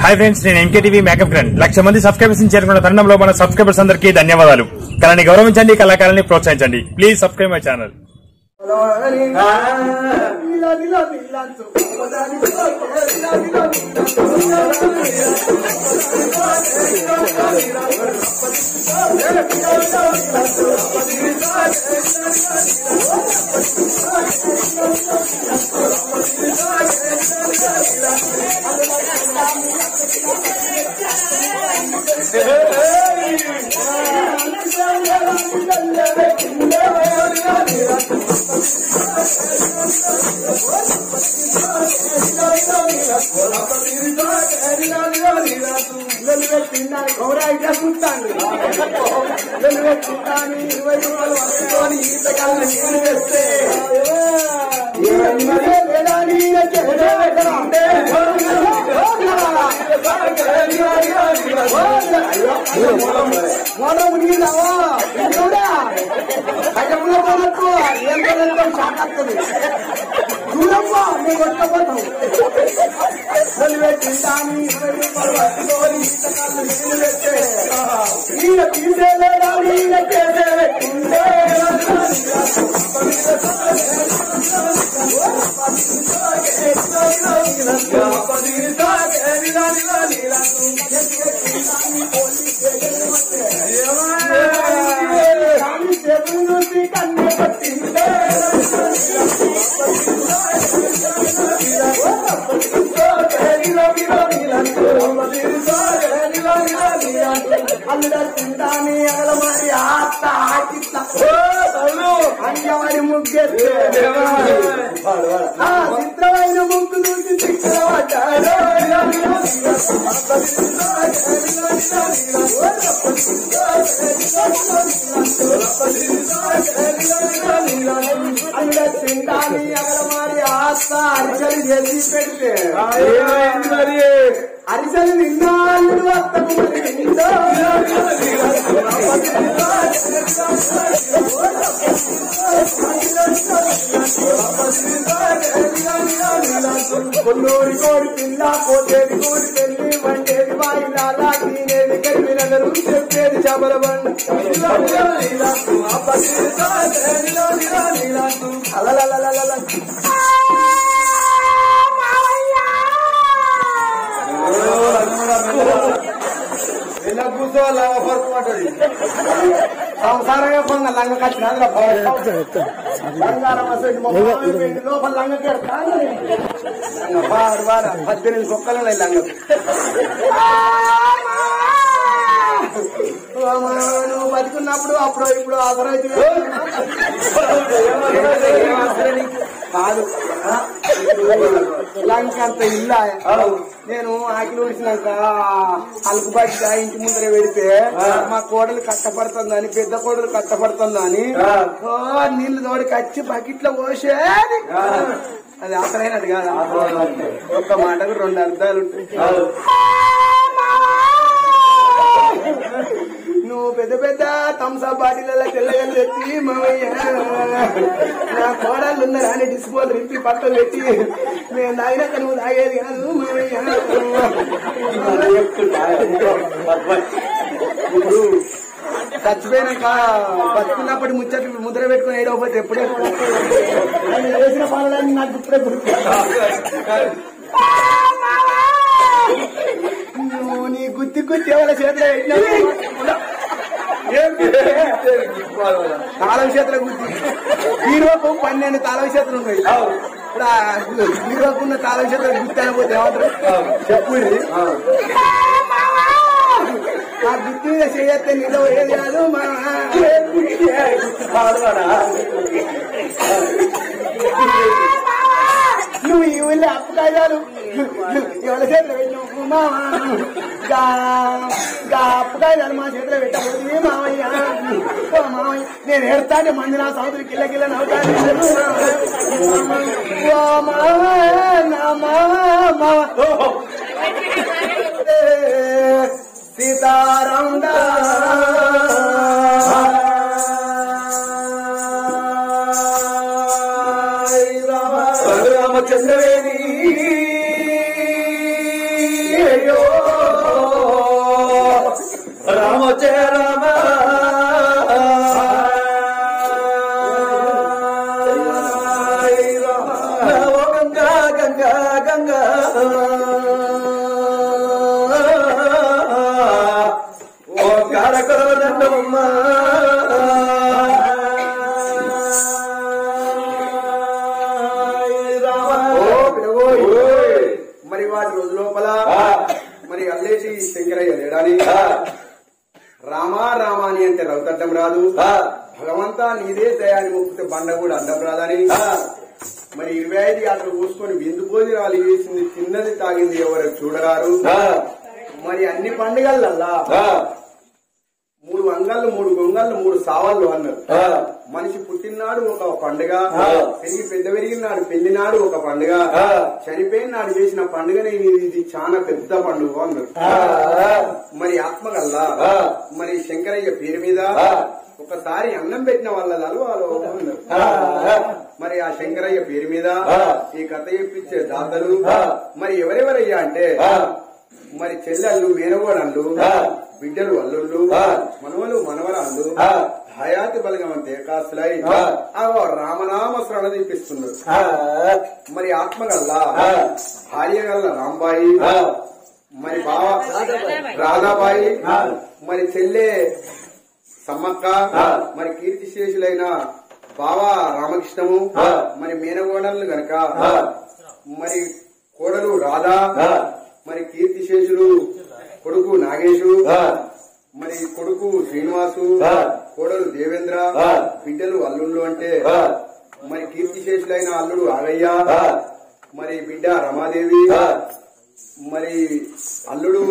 हाय friends నేను MKTV makeup grand 1,00,000 మంది subscribers ని చేరుకున్న తరుణంలో మన సబ్స్క్రైబర్స్ అందరికీ ధన్యవాదాలు. కళని గౌరవించండి, కళాకారుల్ని ప్రోత్సహించండి. Please subscribe my channel. చిత్రమైన ముగ్గు చూసి తింటాని అగలమారి ఆస్త అరిసెలు చేసి పెడితే అరిసెలు నిన్నాళ్ళు అత్తకు కొన్నూరి కోడి పిల్ల కోటేది కోడి పెళ్లి వంటేది వాయినాలా తినేది కలిపినగరు చెప్పేది చబల బండి ఎలా కూర్చోవాలా ఫర్క్ పట్టది సంసారంగా పొంగ లంగ కట్టిన లోపల లంగ కెడతా వాడు వాడ 18 కుక్కలు ఉన్నాయి లంగ నువ్వు బతుకున్నప్పుడు అప్పుడు ఇప్పుడు ఆసరైతే కాదు లంక అంత ఇల్లా నేను ఆకిలి వచ్చినాక అలుపు బట్ట ఇంటి ముందర పెడితే మా కోడలు కట్టపడుతుందని పెద్ద కోడలు కట్టపడుతుందని నీళ్లు తోడికి వచ్చి బకెట్లో పోసేది అది అసలైనట్టు కాదు. ఒక్క మాటకు 2 అర్థాలు ఉంటాయి. నువ్వు పెద్ద పెద్ద థమ్సా బాటిల తెల్లగలు తెచ్చి మామయ్య నా కోడళ్ళు ఉన్నారా అని డిస్పోజల్ ఇంటి పక్కన పెట్టి నేను తాగినాక నువ్వు తాగేది కాదు మామయ్య. ఇప్పుడు చచ్చిపోయినాక బతుకున్నప్పటి ముచ్చట్లు ముద్ర పెట్టుకుని ఏడవపోతే ఎప్పుడే వేసిన పనులన్నీ నాకు ఇప్పుడే గుర్తు. నువ్వు నీ గుత్తి గుత్తి ఎవరి చేతిలో తాళం చేతుల గుర్తి హీరోకు 12 తాళం చేతులు ఉన్నాయి. ఇప్పుడు హీరోకున్న తాళం చేతుల గుర్తి అనకపోతే ఏమంటారు చెప్పు. ఆ గుర్తి మీద చేయతే నీలో ఏది కాదు మా నువ్వు ఈ ఊళ్ళో అప్పకాయాలు ఎవరి చేతిలో పెట్టినావు అప్పకాయాలు మా చేతిలో పెట్టబోతుంది మామయ్య. మామయ్య నేను ఎడతానే మంది నా సముద్రం కిల్ల కిల్ల నవ్వుతాను. సీతారాం రామచంద్రవేణి అయ్యో రామ జయ రామ గంగా గంగా గంగా ఓ కారకరమ్మ మరి వాటి రోజు లోపల మరి అల్లేసి శంకరయ్య లేడాని రామా రామాని అంటే రౌతడ్డం రాదు భగవంతా నీదే దయాన్ని మొక్కితే బండ కూడా అడ్డం రాదని మరి 25 యాత్రలు కూసుకొని విందు భోజనాలు వేసింది తిన్నది తాగింది ఎవరు చూడరారు మరి అన్ని పండుగలల్లా 3 అంగాళ్ళు 3 గొంగళ్ళు 3 సావాళ్ళు అన్నారు మనిషి పుట్టినాడు ఒక పండుగ పెద్ద పెరిగినాడు పెళ్లినాడు ఒక పండుగ చనిపోయిన నాడు చేసిన పండుగనే ఇది చాలా పెద్ద పండుగ అన్నారు మరి ఆత్మగల్లా మరి శంకరయ్య పేరు మీద ఒకసారి అన్నం పెట్టిన వాళ్ళదాలు వాళ్ళు అన్నారు మరి ఆ శంకరయ్య పేరు మీద ఈ కథ చెప్పించే దాతలు మరి ఎవరెవరయ్యా అంటే మరి చెల్లెళ్ళు మేనగోడళ్ళు బిడ్డలు అల్లుళ్ళు మనవలు మనవరాళ్ళు హయాతి బలగమంతే కాసులై రామనామ శ్రణ తీపిస్తున్నారు మరి ఆత్మగల్లా భార్య గల్ల రాంబాయి మరి బావ రాధాబాయి మరి చెల్లె సమ్మక్క మరి కీర్తిశేషులైన బావ రామకృష్ణము మరి మేనగోడలు గనక మరి కోడలు రాధా మరి కీర్తిశేషులు కొడుకు నాగేశు మరి కొడుకు శ్రీనివాసు కోడలు దేవేంద్ర బిడ్డలు అల్లుళ్ళు అంటే మరి కీర్తిశేషులైన అల్లుడు ఆగయ్య మరి బిడ్డ రమాదేవి మరి అల్లుడు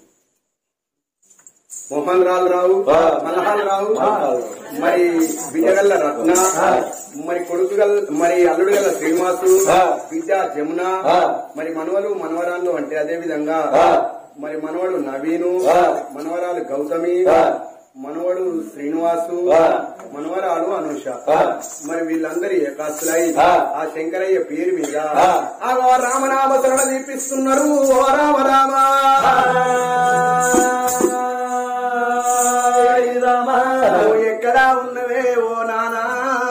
మోహన్ రావు మల్హాల్ రావు మరి బిడ్డగల్ల రత్న మరి మరి అల్లుడు గల్ల శ్రీనివాసు బిడ్డ జమున మరి మనవలు మనవరాళ్ళు అంటే అదే విధంగా మరి మనవడు నవీను మనవరాలు గౌతమి మనవడు శ్రీనివాసు మనవరాలు అనుష మరి వీళ్ళందరి ఏకాస్తులై ఆ శంకరయ్య పేరు మీద ఆ రామనామ శరణ దీపిస్తున్నారు ఓ రామ రామ ఎక్కడా ఉన్నవే ఓ నానా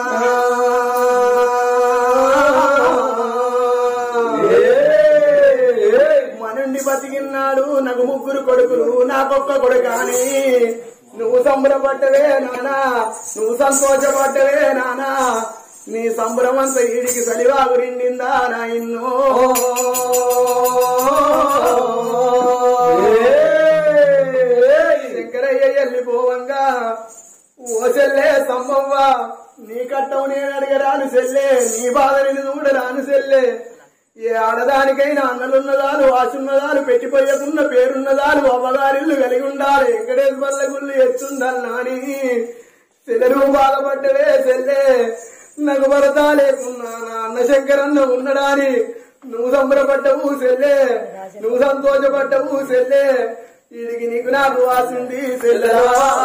మనుండి బతికిన్నాడు నాకు 3 కొడుకులు నాకొక్క కొడుకాని నువ్వు సంబరపడ్డవే నానా నువ్వు సంతోషపడ్డవే నానా నీ సంబరమంతా ఈడికి సలివాగు నిండిందా నాయన్నో శంకరయ్య వెళ్ళిపోవంగా ఓ చెల్లే సమ్మవ్వ నీ కట్టం నేను అడగరాను చెల్లే నీ బాధని చూడరాను చెల్లే ఏ ఆడదానికైనా అన్నలున్నదాలు ఆశున్నదాలు పెట్టిపోయకున్న పేరున్నదాలు అవ్వగారిల్లు కలిగి ఉండాలి వెంకటేశ్వర్ల గుళ్ళు ఎత్తుండాలి నాని చెల్లెలు బాధపడ్డవే చెల్లే నాకు భరత లేకున్నా నా అన్న శంకరన్న ఉన్నడాని నువ్వు సంబరపడ్డవు చెల్లే నువ్వు సంతోషపడ్డవు చెల్లే వీడికి నీకు నాకు వాసింది చెల్లెలా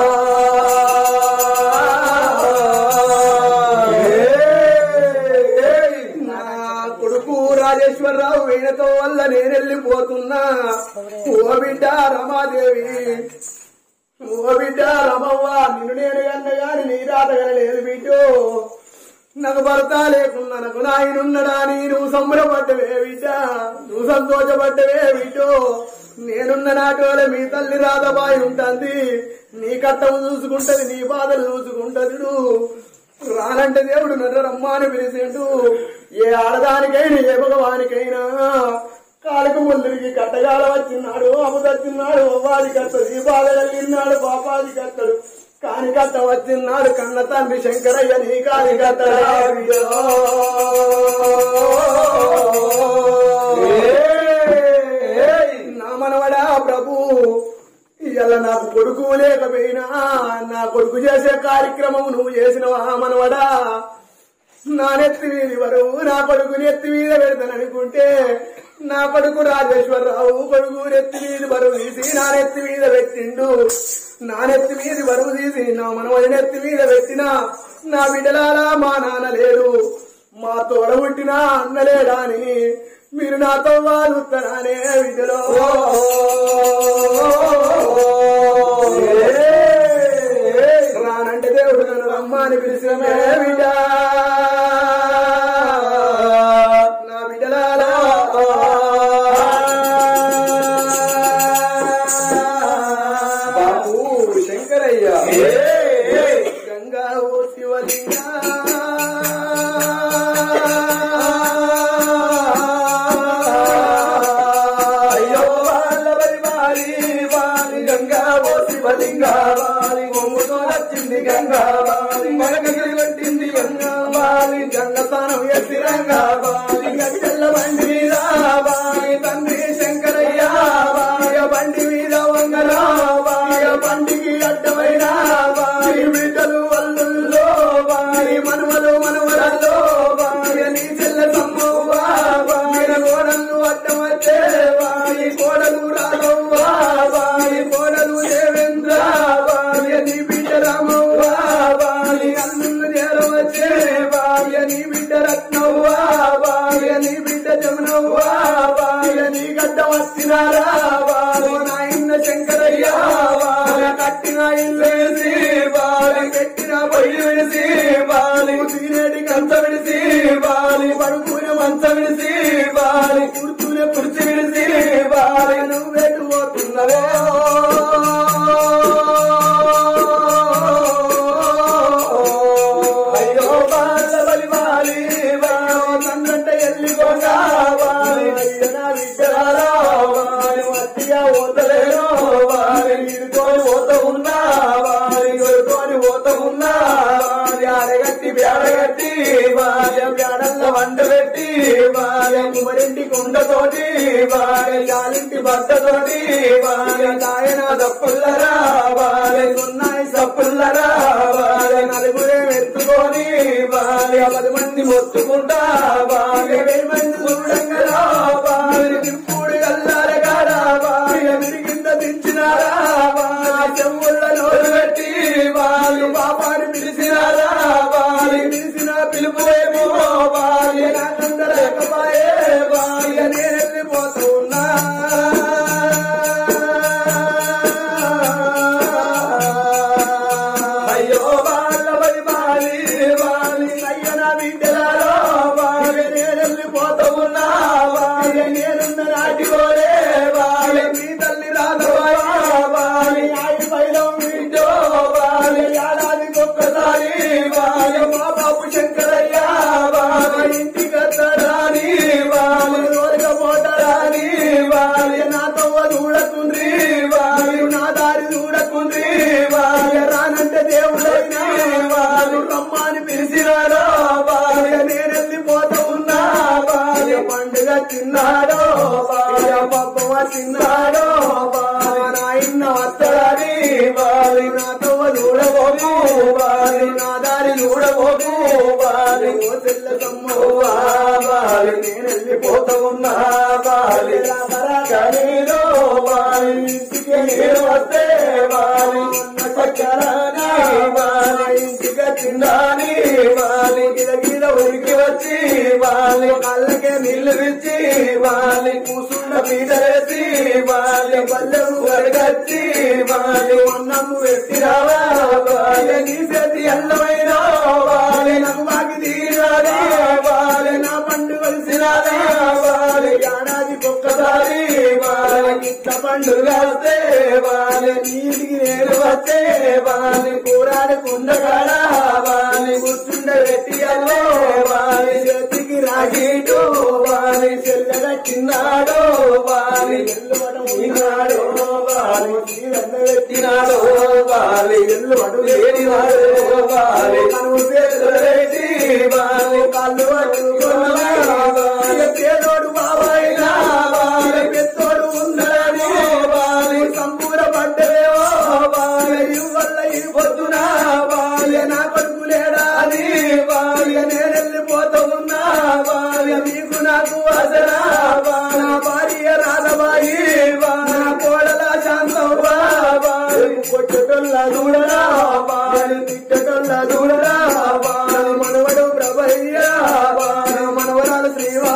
కొడుకు రాజేశ్వరరావు వీణతో వల్ల నేనెళ్ళిపోతున్నా ఓ బిడ్డ రమాదేవి ఓ బిడ్డ రమవ్వ నిన్ను నేను కన్నగాని నీ రాతగనలేదు బిడ్డో నాకు భర్త లేకున్నా నాకు నాయనున్నడాని నువ్వు సంబరపడ్డవే బిడ్డ నువ్వు సంతోషపడ్డవే బిడ్డో నేనున్న నాటోల మీ తల్లి రాధబాయి ఉంటుంది నీ కట్టము చూసుకుంటది నీ బాధలు చూసుకుంటది రానంటే దేవుడు నన్ను రమ్మాని పిలిచిండు ఏ ఆడదానికైనా ఏ భగవానికైనా కాలకు ముందుకి కట్టగాల వచ్చిన్నాడు అమ్ముదచ్చిన్నాడు అవ్వాది కట్టడు ఈ బాధ కలిగినాడు పాపాది కట్టడు కాని కట్ట వచ్చిన్నాడు కన్న తండ్రి శంకరయ్య నీ కాని కట్టడా నా మనవడా ప్రభు ఇలా నాకు కొడుకు లేకపోయినా నా కొడుకు చేసే కార్యక్రమం నువ్వు చేసినవా మనవడా నా నెత్తి మీది బరువు నా కొడుకు నెత్తి మీద పెడతాననుకుంటే నా కొడుకు రాజేశ్వరరావు కొడుకు నెత్తి మీది బరువు తీసి నా నెత్తి మీద పెట్టిండు నా నెత్తి మీది బరువు తీసి నా మనవడి నెత్తి మీద పెట్టినా నా బిడ్డలారా మా నాన్న లేడు మా తోడ పుట్టినా అన్నలేడాని మీరు నాతో వారుతానే విధులో రానంటే దేవుడు నన్ను రమ్మని పిలిచిన బిడ్డ నా బిడ్డలారా బాబు శంకరయ్య గంగా ఓ శివలింగ గంగావాలి ఒంగుతో వచ్చింది గంగావాలి మనకగిరి పట్టింది గంగావాలి గంగ స్థానం ఎత్తి రంగావాలి గట్టెల్ల బండి మీద బాయి తండ్రి శంకరయ్య బాయ బండి మీద వంగరాబాయ బండికి అడ్డమైన బాయి బిడ్డలు వల్లుల్లో బాయి మనుమలు మనుమరల్లో బాయ నీ చెల్ల సమ్మవ్వా బాయ కోడలు అడ్డం వచ్చే బాయి కోడలు రాఘవ్వా బాయి కోడలు దేవేంద్ర బాయ నీ బిడ్డ రామవ్వా బాయ అల్లుళ్ళు చేరవచ్చే బాయ నీ బిడ్డ రత్నవ్వా బాయ నీ బిడ్డ జమునవ్వా బాయ నీ గడ్డ వచ్చినారా బాయ నాయన్న శంకరయ్య బాయ కట్టిన ఇల్లు వేసి బాయ పెట్టిన పొయ్యి విడిసి బాలి తీరేటి కంచ విడిసి బాలి పడుకునే మంచ విడిసి బాలి కూర్చునే కుర్చి విడిసి బాలి నువ్వెటు పోతున్నవే అయ్యో బాల బలి బాలి బాయో నన్నంటే ఎల్లిపోగా బాలి అయ్య నా విద్యారా బాలి మట్టిగా పోతలేను బాలి ఇరుకొని పోత ఉన్నా బాలి కొడుకొని పోత ఉన్నా బాలి ఆడగట్టి బేడగట్టి బాలి బేడల్ల వంట పెట్టి బాలి కుమరింటి కుండతోటి బాలి గాలింటి బట్టతోటి బాలి నాయన దప్పుల్లరా బాలి ఉన్నాయి సప్పుల్లరా బాలి నలుగురే ఎత్తుకొని బాలి 10 మంది మొత్తుకుంటా బాలి 10 మంది చూడంగరా బాలి తిప్పుడు గల్లారే కాడా బాలి విరిగింద దించినారా బాలి చెవుల నోరు పెట్టి బాలి పాపాన్ని పిలిచినారా బాలి పిలిచిన పిలుపులేమో బాలి నాకందలేకపాయే బాలి నేను వెళ్ళిపోతున్నా అయ్యో వాళ్ళ బలి బాలి బాలి అయ్య నా బిడ్డలారో బాలి నేను వెళ్ళిపోతూ ఉన్నా బాలి నేనున్న నాటికోలే బాలి మీ తల్లి రాధవా బాలి ఆయి పైలో బిడ్డో బాలి ఏడాదికి ఒక్కసారి బాలి మా బాబు శంకరయ్య బాలి ఇంటికి వస్తారాని బాలి రోజుకపోతారాని బాలి నాతో చూడకుండ్రి బాలి నా దారి చూడకుండ్రి బాలి రానంటే దేవుడైనా బాలి రమ్మని పిలిచినాడో బాలి నేను వెళ్ళిపోతూ ఉన్నా బాలి పండుగ తిన్నాడో బాలి పప్పవ తిన్నాడో బాలి నాయన్న వస్తాడని బాలి నాతో చూడబోకు బాలి నా దారి చూడబోకు బాలి ఓ చెల్ల తమ్మవ్వా బాలి నేను వెళ్ళిపోతూ ఉన్నా బాలి రామరాజనీలో బాలి ఇంటికి నేను వస్తే బాలి చక్కరాని బాలి ఇంటికి తిన్నాని బాలి గిరగిర ఉరికి వచ్చి బాలి కళ్ళకే నీళ్లు విచ్చి బాలి కూసుండ పీటలేసి బాలి పల్లెలు వరగచ్చి బాలి అన్నము పెట్టిరావా బాలి నీ చేతి అల్లమైనా బాలి నాకు బాకి తీరాలి బాలి నా పండు కలిసిరాలి బాలి ఏడాదికి ఒక్కసారి బాలి ఇట్ల పండుగ వస్తే బాలి నీటికి నేను వస్తే బాలి కూరాడు కుండగాడా బాలి కూర్చుండ పెట్టి అల్లో బాలి చేతికి రాగీడు బాలి చెల్లెడ చిన్నాడో బాలి ఎల్లువడు బాలి పెట్టినాడో బాలి ఎల్లువడు లేనివాడు బాలి కనువు చేతి బాలి కళ్ళు పేదోడు బాబాయినా బాలి పెద్దోడు ఉన్నాడని బాలి సంపూర పడ్డలేవో బాలి వల్ల ఈ పొద్దున బాలి నా కొడుకు లేడా అని బాలి నేను వెళ్ళిపోతూ ఉన్నా బాలి మీకు నాకు అసరా నా భార్య రాధబాయి నా కోడల శాంతవ్వా బాలి కొట్టటొల్ల చూడరా బాలి తిట్టటొల్ల చూడరా బాలి మనవడు ప్రభయ్య బాలి మనవరాలు శ్రీవా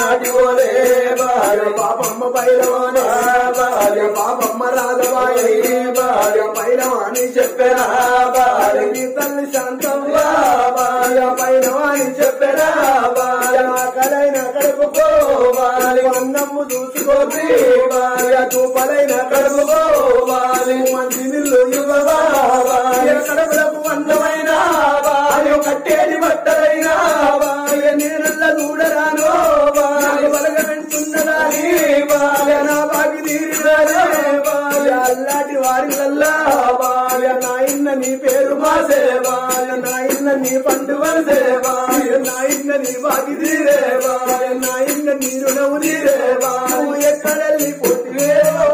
నాటిపోలే భార్య పాపమ్మ పైలవానే భార్య పాపమ్మ రాధవాయి భార్య పైలవాణి చెప్పరా భార్య నీ తల్లి శాంతవ్వ భార్య పైలవాణి చెప్పరా భార్య ఆకలైన కడుపుకో భార్య అన్నమ్ము చూసుకోండి భార్య తూపలైన కడుపుకో భార్య మంచి నిల్లు ఇవ్వవా భార్య కడుపులకు అందమైన భార్య కట్టేది బట్టలైన భార్య నేనల్ల చూడరాను భార్య బలగంటున్నదాని భార్య నా బాగి తీరిదానే భార్య అల్లాంటి వారిలల్లా భార్య నాయన్న నీ పేరు మాసే భార్య నాయన్న నీ పండు వలసే భార్య నాయన్న నీ బాగి తీరే భార్య నాయన్న నీ రుణము తీరే భార్య ఎక్కడెళ్ళి పొట్టివేవో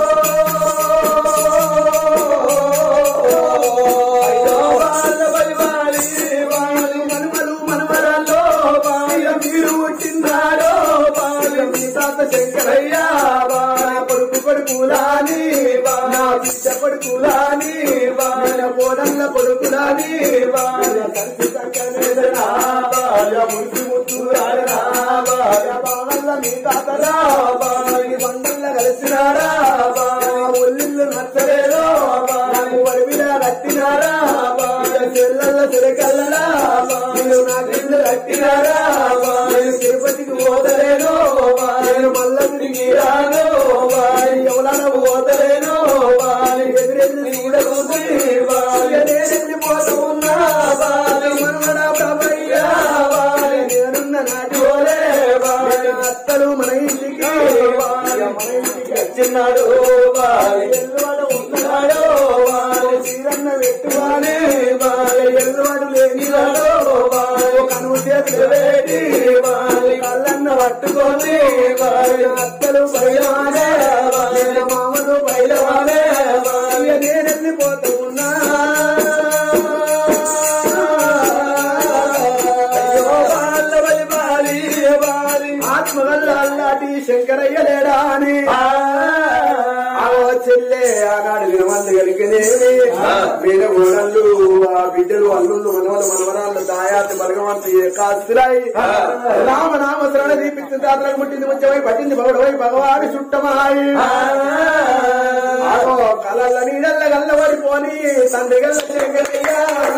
శంకరయ్యా కొడుకు కొడుకులాని బిడ్డ కొడుకులాని కోడళ్ళ కొడుకులాని కలిసి చక్కనేదనా ముసి ముత్తురాడనా బావల్ల మీ తాతరా బండల్ల కలిసినారా ఒల్లిళ్ళు నచ్చలేదో వడివిలా కట్టినారా చెల్లల్ల చెరకల్లడా మీరు నా చెల్లు కట్టినారా తిరుపతికి పోతలేను నేను మల్ల తిరిగి రాను ఎవరన్నా పోతలేను ఎదురెళ్ళి చూడకుంది నేనెళ్ళిపోతూ ఉన్నా మనమడా ప్రభయ్యా నేనున్న నాటి పోలే అత్తలు మన ఇంటికి వచ్చినాడు ఎల్లువాడు ఉంటున్నాడు చీరన్న పెట్టువానే ఎల్లువాడు లేనివాడు కనువు చేతులు వేడి కళ్ళన్న పట్టుకొని అత్తలు బయలవానే మామలు బయలవానే నేనెళ్ళిపోతూ ఉన్నా ఆత్మగల్ల అల్లాటి శంకరయ్య లేడా అని చెల్లె ఆనాడు వినమంది కలిగినేవి వీర గోడళ్ళు ఆ బిడ్డలు అల్లుళ్ళు మనవలు మనవరాళ్ళు దాయాతి బలగవంతి కాస్తురాయి రామనామ శరణ దీపించిన తాతలకు ముట్టింది ముచ్చమై పట్టింది భగవడవై భగవాని చుట్టమాయి కళ్ళ నీడల్ల గల్లబడిపోని తండ్రి గల్ల శంకరయ్య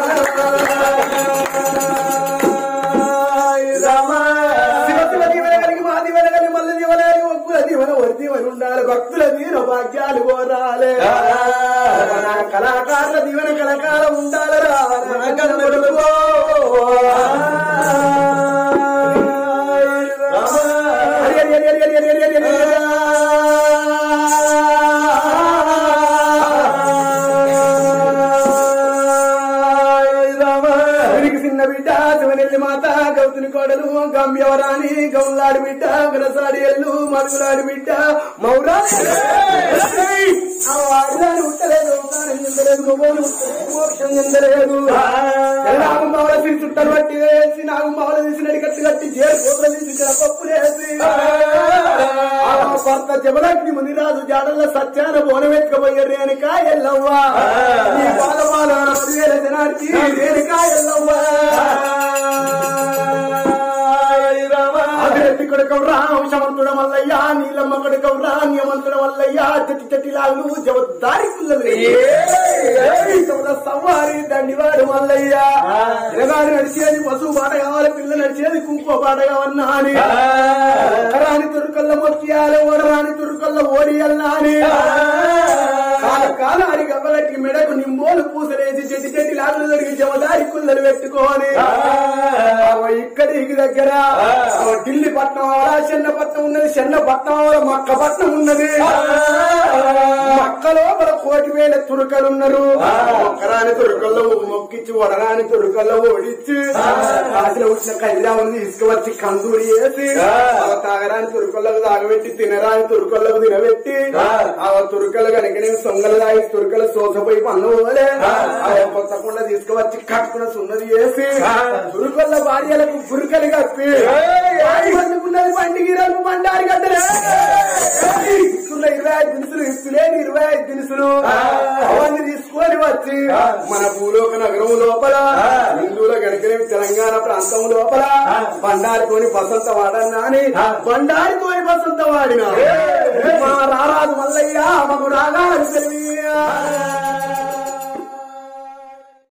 ఉండాలి భక్తుల దీన భాగ్యాలు కోరాలే కళాకారుల దీవెన కళకాలం ఉండాలరా చిన్న బిడ్డ శివనెల్లి మాత గౌతుని కోడలు గమ్యవరాని గౌలాడి బిడ్డ గలసాడి ఎల్లు మరుగులాడి బిడ్డ మౌరాని ఉట్టలేదు మోక్షం చెందలేదు నాగుంబావల తీసి చుట్టలు పట్టి వేసి నాగుంబావల తీసినట్టు కట్టి కట్టి చేరుకోతలు తీసి పప్పులేసి భర్త జబలగ్ని మునిరాజు జాడల్ల సత్యాన బోనమెత్తుకపోయే రేణుకా ఎల్లవ్వా నీ పాదమాల 10,000 జనానికి రేణుకా ఎల్లవ్వా అభిరెడ్డి కొడుకవురా వంశమంతుడ మల్లయ్యా నీలమ్మ కొడుకవురా నియమంతుడ మల్లయ్యా చెట్టిలాగులు జవద్దారి పిల్లలు సవారి దండివాడు మల్లయ్యా ఎరగాడు నడిచేది పశువు పాట కావాలి పిల్ల నడిచేది కుంకుమ పాట కావన్నా అని రాని తురుకల్ల మొక్కియాలి ఓడరాని తురుకల్ల ఓడియల్లా అని కాలారి గవ్వలకి మెడకు నిమ్మోలు పూసలేసి చెట్టి లాగులు దొరికి జవదారి కుల్లలు పెట్టుకోని ఇక్కడికి దగ్గర ఢిల్లీ పట్నం చెన్నపట్నం ఉన్నది చెన్నపట్నం మక్కపట్నం ఉన్నది మక్క లోపల 1,000 తురుకలున్నారు ఒక్కరాని తురుకల్లో మొక్కిచ్చి వడరాని తురుకల్లో ఓడిచ్చి కాసిన వచ్చిన కైరావుని తీసుకువచ్చి కందూరి వేసి తాగరాని తురుకల్లకు తాగబెట్టి తినరాని తురుకల్లకు తినబెట్టి ఆ తురుకలు కనుక నేను సొంగలు తాగి తురుకలు సోసపోయి పన్ను పోలే కొత్తకుండా తీసుకువచ్చి కట్టుకున్న సున్నది వేసి తురుకల్ల భార్యలకు గురుకలు కప్పి పండుకున్నది పండిగిరకు పండారి గడ్డలే 25 దినుసులు ఇస్తులేని 25 దినుసులు అవన్నీ తీసుకొని వచ్చి మన భూలోక నగరం లోపల హిందువుల గణక కనుక తెలంగాణ ప్రాంతం లోపల బండారితోని బసంత వాడన్నా అని బండారితోని బసంత వాడిన మా రారాజు మల్లయ్య మాకు రాగాలు తెలియ